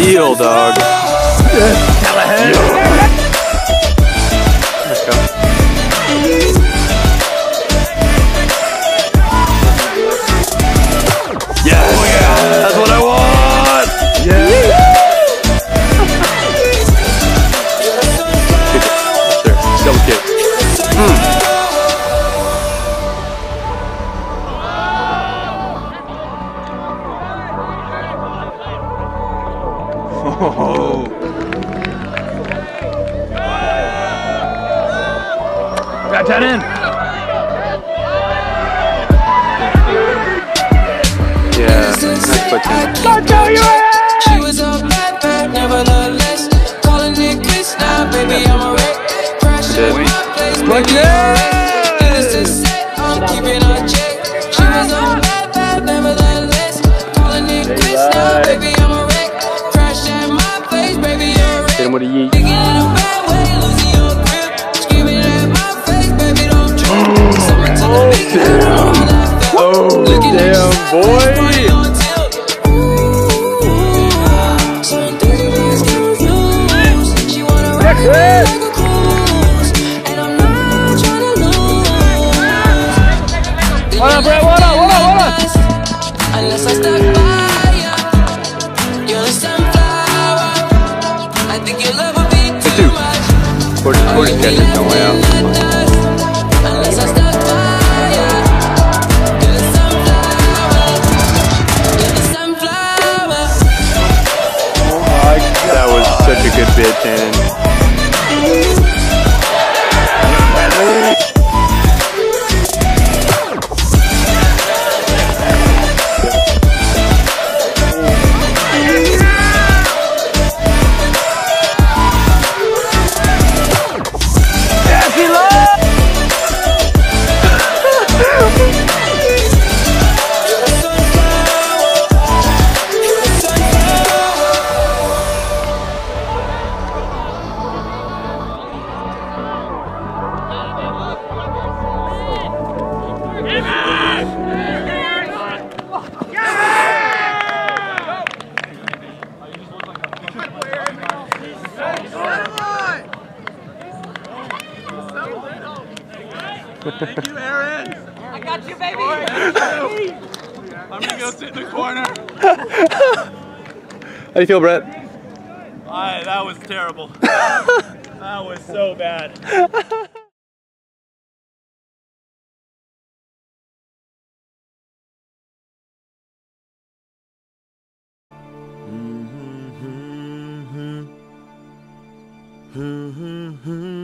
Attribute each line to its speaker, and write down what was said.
Speaker 1: deal, dog. Callahan. Let's go. Yes! Oh, yeah. That's what I want! Yeah! Double kick. Oh. Got that in. Yeah, nice foot in.
Speaker 2: She was a bad, nevertheless. Calling it quits now, baby, I'm a wreck. Crash at my place, baby, needless to say, I'm keeping a check. She was a bad, nevertheless. Calling it quits now, baby, I'm a wreck. Crash at my place, baby, you're a wreck.
Speaker 1: Hit him with a yeet.
Speaker 2: Thinking in a bad way, losing your grip. Screaming at my face, baby, don't trip. Someone to the big head, all that felt.
Speaker 1: Oh, damn, boy.
Speaker 2: What up, Brett? What up? Unless I stuck by you, you're the sunflower. I think your love will be too much.
Speaker 1: 40 catches, no way out.
Speaker 2: Unless I stuck by you, you're the sunflower. You're the sunflower.
Speaker 1: That was such a good bid, Tannen.
Speaker 3: Thank you, Aaron.
Speaker 4: I got you, baby.
Speaker 3: I'm gonna go sit in the corner.
Speaker 1: How do you feel, Brett?
Speaker 3: That was terrible. That was so bad.
Speaker 5: Mm-hmm.